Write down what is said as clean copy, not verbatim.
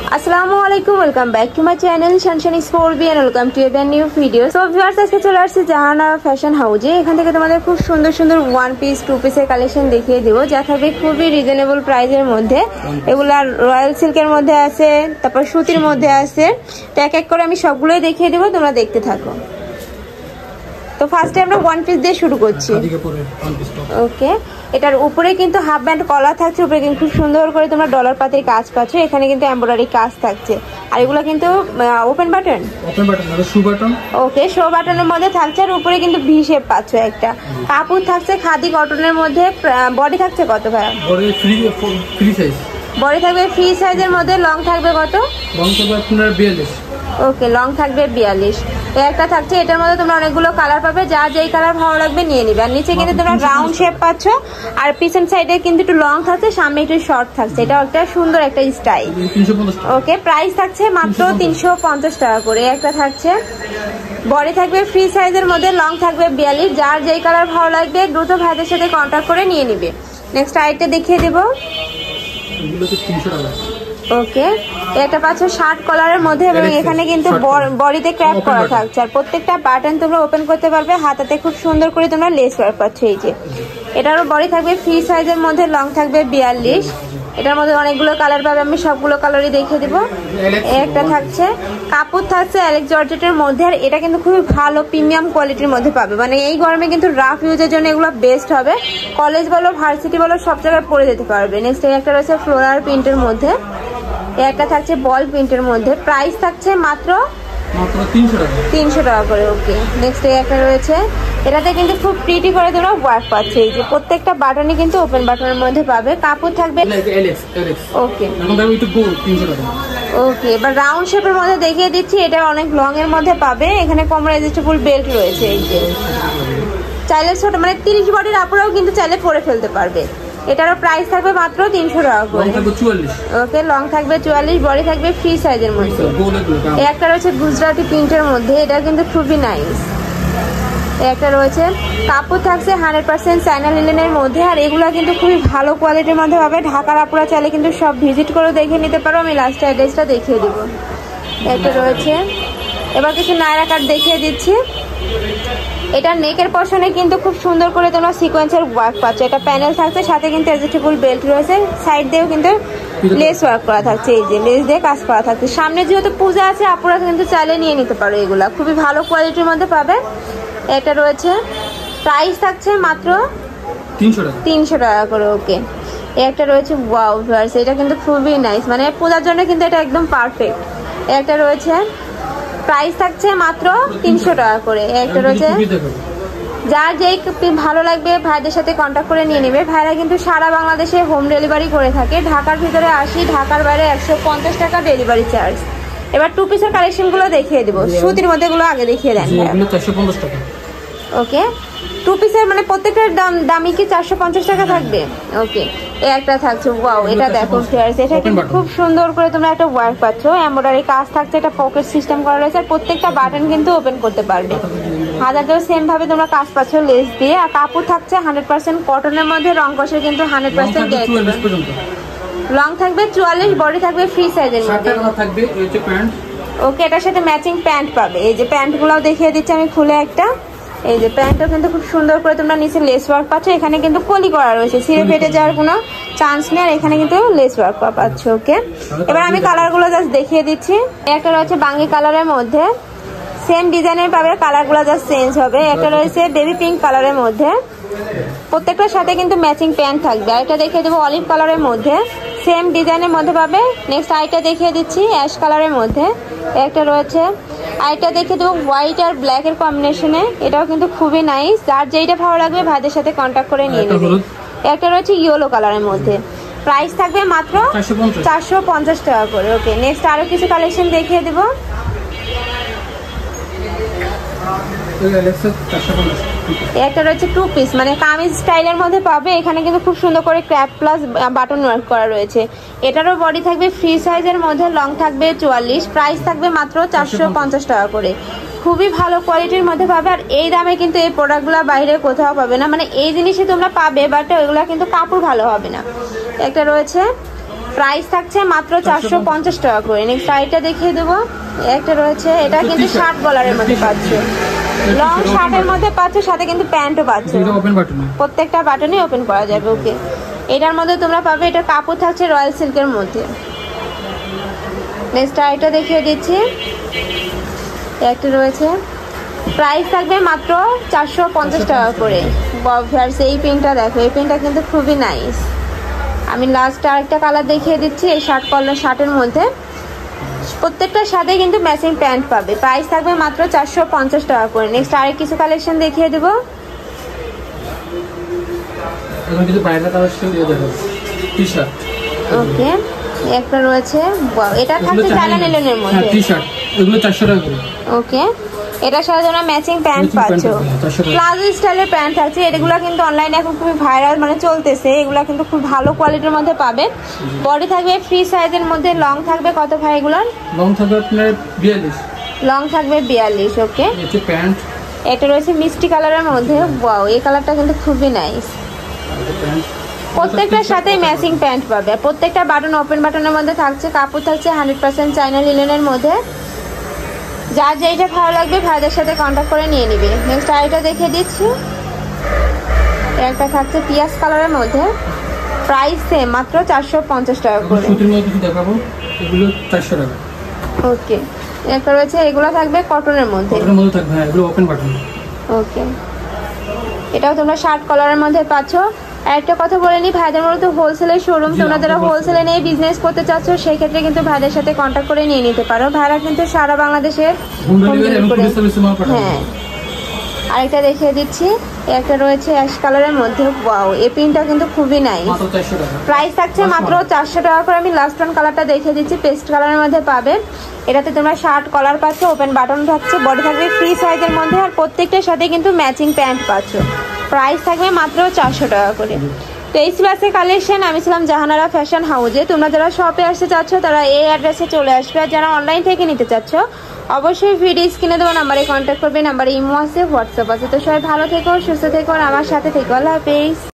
আসসালামু আলাইকুম, welcome back to my channel sunshine এক্সপ্লোরবি and welcome to a new video. So viewers, আজকে চলে আসছে জাহানা ফ্যাশন হাউজে। এখান থেকে তোমাদের খুব সুন্দর সুন্দর ওয়ান পিস টু পিসের কালেকশন দেখিয়ে দেবো, যা থাকবে খুবই রিজনেবল প্রাইসের মধ্যে। এগুলা রয়্যাল সিল্কের মধ্যে আছে, তারপর সুতির মধ্যে আছে। তো এক এক করে আমি সবগুলোই দেখিয়ে দেবো, তোমরা দেখতে থাকো। তো ফার্স্টে আমরা ওয়ান পিস দিয়ে শুরু করছি। ওকে, এটার উপরে কিন্তু হাফ ব্যান্ড কলার থাকছে, উপরে কিন্তু খুব সুন্দর করে তোমরা ডলার পাতির কাজ পাচ্ছ। এখানে কিন্তু এমব্রয়ডারি কাজ থাকছে, আর এগুলো কিন্তু ওপেন বাটন, ওকে, শো বাটনের মধ্যে থাকছে। আর উপরে কিন্তু ভি শেপ পাচ্ছ একটা। কাপড় থাকছে খাদি কটনের মধ্যে। বডি থাকছে কত ভাই? বডি থাকবে ফ্রি সাইজের মধ্যে। লং থাকবে কত? লং থাকবে আপনার 42। ওকে, লং থাকবে 42। একটা থাকছে, এটার মধ্যে তোমরা অনেকগুলো কালার পাবে, যার যেই কালার ভালো লাগবে নিয়ে নিবে। আর নিচে কিন্তু তোমরা রাউন্ড শেপ পাচ্ছ, আর পিছন সাইডে কিন্তু একটু লং থাকছে, সামনে একটু শর্ট থাকছে। এটা একটা সুন্দর একটা স্টাইল। ওকে, প্রাইস থাকছে মাত্র 350 টাকা করে। একটা থাকছে, বডি থাকবে ফ্রি সাইজের মধ্যে, লং থাকবে 42। যার যেই কালার ভালো লাগবে দ্রুত ভাইদের সাথে কন্ট্যাক্ট করে নিয়ে নিবে। নেক্সট আইটেম দেখিয়ে দেবো। ওকে, একটা পাচ্ছ শার্ট কলারের মধ্যে, এবং এখানে কিন্তু বডিতে ক্র্যাপ করা থাকছে। আর প্রত্যেকটা বাটন তোমরা ওপেন করতে পারবে। হাতাতে খুব সুন্দর করে তোমরা লেস ওয়ার্ক পাচ্ছ। এই যে এটারও বডি থাকবে ফ্রি সাইজের মধ্যে, লং থাকবে 42। এটার মধ্যে অনেকগুলো কালার পাবে, আমি সবগুলো কালারই দেখিয়ে দেবো। একটা থাকছে, কাপড় থাকছে অ্যালেক্স জর্জেটের মধ্যে। আর এটা কিন্তু খুবই ভালো প্রিমিয়াম কোয়ালিটির মধ্যে পাবে। মানে এই গরমে কিন্তু রাফ ইউজের জন্য এগুলো বেস্ট হবে। কলেজ বলো, ভার্সিটি বলো, সব জায়গায় পরে যেতে পারবে। নেক্সট একটা রয়েছে ফ্লোরাল প্রিন্টের মধ্যে। একটা থাকছে বল প্রিন্টের মধ্যে। প্রাইস থাকছে মাত্র 300 টাকা করে। ওকে, নেক্সট একটা রয়েছে, এটাতে কিন্তু খুব প্রিটি করে তোমরা ওয়ার্ক পাচ্ছে। এই যে প্রত্যেকটা বাটনই কিন্তু ওপেন বাটনের মধ্যে পাবে। কাপড় থাকবে ওকে ওকে। এবার রাউন্ড শেপের মধ্যে দেখিয়ে দিচ্ছি। এটা অনেক লং এর মধ্যে পাবে। এখানে কম অ্যাডজাস্টেবল বেল্ট রয়েছে। এই যে চাইলে ছোট, মানে 30 বডির আপুরাও কিন্তু চাইলে পরে ফেলতে পারবে। এটারও প্রাইস থাকবে মাত্র 300 টাকা করে। ওকে, লং থাকবে 44, বডি থাকবে ফ্রি সাইজের মধ্যে। একটা রয়েছে গুজরাটি প্রিন্টের মধ্যে, এটা কিন্তু খুবই নাইস। একটা রয়েছে, কাপড় থাকছে 100% চায়না লিনেনের মধ্যে। আর এগুলা কিন্তু খুবই ভালো কোয়ালিটির মধ্যে হবে। ঢাকার আপুরা চাইলে কিন্তু সব ভিজিট করে দেখে নিতে পারো। আমি লাস্ট অ্যাড্রেসটা দেখিয়ে দিব। একটা রয়েছে, এবার কিছু নায়রা কাট দেখিয়ে দিচ্ছি। এটা নেকের পশনে কিন্তু খুব সুন্দর করে তোমরা সিকোয়েন্সের ওয়ার্ক পাচ্ছ। এটা প্যানেল থাকছে, সাথে কিন্তু অ্যাডজাস্টেবল বেল্ট রয়েছে। সাইড দিয়েও কিন্তু লেস ওয়ার্ক করা থাকছে। এই যে লেস দিয়ে কাজ করা থাকছে। সামনে যেহেতু পূজা আছে, আপুরা কিন্তু চাইলে নিয়ে নিতে পারো। এগুলা খুবই ভালো কোয়ালিটির মধ্যে পাবে। এটা রয়েছে, প্রাইস থাকছে মাত্র 300 টাকা করে। ওকে, একটা রয়েছে ওয়াও ভিউয়ার্স, এটা কিন্তু খুবই নাইস, মানে পূজার জন্য কিন্তু এটা একদম পারফেক্ট। একটা রয়েছে, প্রাইস থাকছে মাত্র 300 টাকা করে। একটা রয়েছে, যার যেই ভালো লাগবে ভাইদের সাথে কন্ট্যাক্ট করে নিয়ে নেবে। ভাইরা কিন্তু সারা বাংলাদেশে হোম ডেলিভারি করে থাকে। ঢাকার ভিতরে 80, ঢাকার বাইরে 150 টাকা ডেলিভারি চার্জ। এবার টু পিসের কালেকশন গুলো দেখিয়ে দেবো। সুতির মধ্যে গুলো আগে দেখিয়ে দেন। 450 টাকা। ওকে, টু পিসের মানে প্রত্যেকটার দামই কি 450 টাকা থাকবে? ওকে, একটা থাকছে ওয়াও, এটা দেখো ফ্রেন্ডস, এটা কিন্তু খুব সুন্দর করে তোমরা একটা ওয়ার্ক পাচ্ছ। এমব্রয়ডারি কাজ থাকছে, এটা পকেট সিস্টেম করা রয়েছে। আর প্রত্যেকটা বাটন কিন্তু ওপেন করতে পারবে। হাতাতেও সেম ভাবে তোমরা কাজ পাচ্ছ লেস দিয়ে। আর কাপড় থাকছে 100% কটনের মধ্যে। রং কষের কিন্তু 100% গ্যারান্টি। লং থাকবে 44, বডি থাকবে ফ্রি সাইজের মধ্যে। ওকে, এটার সাথে ম্যাচিং প্যান্ট পাবে। এই যে প্যান্ট গুলাও দেখিয়ে দিচ্ছি আমি খুলে একটা। এই যে প্যান্টটা কিন্তু খুব সুন্দর করে তোমরা নিচে লেস ওয়ার্ক পাচ্ছ। এখানে কিন্তু কলি করা রয়েছে, ছিঁড়ে ফেটে যাওয়ার কোনো চান্স নেই। আর এখানে কিন্তু লেস ওয়ার্ক পাচ্ছ। ওকে, এবার আমি কালারগুলো জাস্ট দেখিয়ে দিচ্ছি। একটা রয়েছে বাঙ্গি কালারের মধ্যে, সেম ডিজাইনের পাবে, কালারগুলো জাস্ট চেঞ্জ হবে। একটা রয়েছে বেবি পিঙ্ক কালারের মধ্যে, প্রত্যেকটার সাথে কিন্তু ম্যাচিং প্যান্ট থাকবে। আরেকটা দেখিয়ে দেবো অলিভ কালারের মধ্যে, সেম ডিজাইনের মধ্যে পাবে। নেক্সট আরেকটা দেখিয়ে দিচ্ছি অ্যাশ কালারের মধ্যে। একটা রয়েছে, আরেকটা দেখিয়ে দেবো হোয়াইট আর ব্ল্যাক এর কম্বিনেশনে। এটাও কিন্তু খুবই নাইস। যার যেইটা ভালো লাগবে ভাইদের সাথে কন্ট্যাক্ট করে নিয়ে নেবে। একটা রয়েছে ইয়েলো কালারের মধ্যে, প্রাইস থাকবে মাত্র 450 টাকা করে। ওকে, নেক্সট আরো কিছু কালেকশন দেখিয়ে দেবো। একটা রয়েছে টু পিস, মানে কামিজ স্টাইলের মধ্যে পাবে। এখানে কিন্তু খুব সুন্দর করে ক্র্যাপ প্লাস বাটন ওয়ার্ক করা রয়েছে। এটারও বডি থাকবে ফ্রি সাইজের মধ্যে, লং থাকবে 44, প্রাইস থাকবে মাত্র 450 টাকা করে। খুবই ভালো কোয়ালিটির মধ্যে পাবে। আর এই দামে কিন্তু এই প্রোডাক্টগুলো বাইরে কোথাও পাবে না। মানে এই জিনিসই তোমরা পাবে, বাট ওইগুলো কিন্তু কাপড় ভালো হবে না। একটা রয়েছে প্রাইস থাকছে মাত্র 450 টাকা করে। নেক্সট আইটা দেখিয়ে দেবো, একটা রয়েছে, এটা কিন্তু শার্ট গলারের মধ্যে পাচ্ছ, লং শার্টের মধ্যে পাচ্ছ, সাথে কিন্তু প্যান্টও পাচ্ছ, প্রত্যেকটা বাটনই ওপেন করা যাবে। ওকে, এটার মধ্যে তোমরা পাবে, এটা কাপড় থাকছে রয়্যাল সিল্কের মধ্যে। নেক্সট আইটা দেখিয়ে দিচ্ছি, একটা রয়েছে, প্রাইস থাকবে মাত্র 450 টাকা করে। এই প্রিন্টটা দেখো, এই প্রিন্টটা কিন্তু খুবই নাইস। আমি লাস্ট আরেকটা কালার দেখিয়ে দিচ্ছি, এই শার্টের মধ্যে প্রত্যেকটার সাথে কিন্তু ম্যাচিং প্যান্ট পাবে। প্রাইস থাকবে মাত্র 450 টাকা করে। নেক্সট আরেক কিছু কালেকশন দেখিয়ে দেবো। ওকে, একটা রয়েছে, এটা থাকছে চায়না লিনেনের মধ্যে, এগুলো 400 টাকা করে। ওকে, এটার সাথে তোমরা ম্যাচিং প্যান্ট পাচ্ছ, প্লাজো স্টাইলের প্যান্ট থাকছে। এগুলো কিন্তু অনলাইনে এখন খুবই ভাইরাল মানে চলতেছে, এগুলো কিন্তু খুব ভালো কোয়ালিটির মধ্যে পাবে। বডি থাকবে ফ্রি সাইজের মধ্যে, লং থাকবে কত ভাই এগুলোর? লং থাকবে আপনার 42, লং থাকবে 42। ওকে, এই প্যান্ট, এটা রয়েছে মিষ্টি কালারের মধ্যে, ওয়াও এই কালারটা কিন্তু খুবই নাইস। প্রত্যেকটার সাথে ম্যাচিং প্যান্ট পাবে, প্রত্যেকটা বাটন ওপেন বাটনের মধ্যে থাকছে, কাপড় থাকছে 100% চায়না লিনেনের মধ্যে। যার যেইটা ভালো লাগবে ভাইদের সাথে কন্ট্যাক্ট করে নিয়ে নিবে। নেক্সট আইটা দেখে দিচ্ছি, একটা থাকছে পিয়াজ কালারের মধ্যে, প্রাইস সেম মাত্র 450 টাকা করে। সুতির মধ্যে কিছু দেখাবো, এগুলো 400 টাকা। ওকে, একটা রয়েছে, এগুলো থাকবে কটনের মধ্যে, কটনের মধ্যে থাকবে, এগুলো ওপেন বাটন। ওকে, এটাও তোমরা শার্ট কলারের মধ্যে পাচ্ছ। একটা কথা বলে নি, ভাইদের মূলত হোলসেলের শোরুম, তোমরা যারা হোলসেলে নিয়ে বিজনেস করতে চাচ্ছ সেই ক্ষেত্রে কিন্তু ভাইদের সাথে কন্ট্যাক্ট করে নিয়ে নিতে পারো। ভাইরা কিন্তু সারা বাংলাদেশের, হ্যাঁ। আরেকটা দেখিয়ে দিচ্ছি, একটা রয়েছে অ্যাশ কালারের মধ্যে, ওয়াও এই প্রিন্টটা কিন্তু খুবই নাইস। প্রাইস থাকছে মাত্র 400 টাকা করে। আমি লাস্ট ওয়ান কালারটা দেখিয়ে দিচ্ছি, পেস্ট কালারের মধ্যে পাবে। এটাতে তোমরা শার্ট কলার পাচ্ছ, ওপেন বাটন থাকছে, বডি থাকবে ফ্রি সাইজের মধ্যে, আর প্রত্যেকটার সাথে কিন্তু ম্যাচিং প্যান্ট পাচ্ছ। প্রাইস থাকবে মাত্র 400 টাকা করে। তো এই ছিল আজকে কালেকশন। আমি ছিলাম জাহানারা ফ্যাশন হাউজে। তোমরা যারা শপে আসতে চাচ্ছ তারা এই অ্যাড্রেসে চলে আসবে, আর যারা অনলাইন থেকে নিতে চাচ্ছ অবশ্যই ভিডিও স্ক্রিনে দেওয়া নাম্বারে কন্ট্যাক্ট করবে। নাম্বারে ইমো আছে, হোয়াটসঅ্যাপ আছে। তো সবাই ভালো থেকো, সুস্থ থেকো, আর আমার সাথে থেকো। আল্লাহ হাফেজ।